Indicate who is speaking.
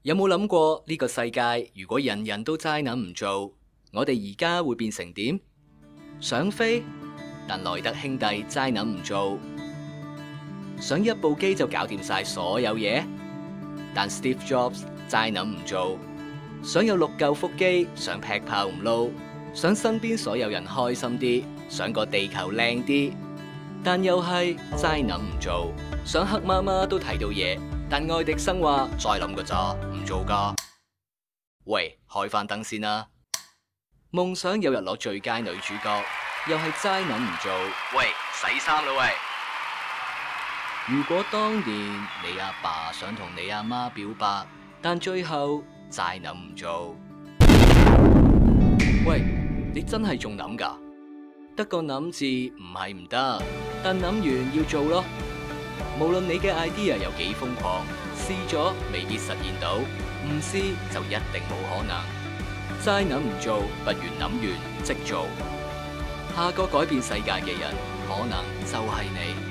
Speaker 1: 有冇諗過呢個世界如果人人都齋諗唔做，我哋而家會變成點？想飛，但萊特兄弟齋諗唔做；想一部機就搞掂晒所有嘢，但 Steve Jobs 齋諗唔做；想有6嚿腹肌，想劈炮唔撈，想身邊所有人開心啲，想個地球靚啲，但又係齋諗唔做；想黑媽媽都睇到嘢，但愛迪生話齋諗㗎咋，唔做㗎。喂，開返燈先啦！夢想有日攞最佳女主角，又係齋諗唔做。喂，洗衫啦喂！如果當年你阿爸想同你阿媽表白，但最後齋諗唔做。喂，你真係仲諗㗎？得個諗字唔係唔得，但諗完要做咯。無論你嘅 idea 有幾瘋狂，試咗未必實現到，唔試就一定冇可能。齋諗唔做，不如諗完即做。下個改變世界嘅人，可能就係你。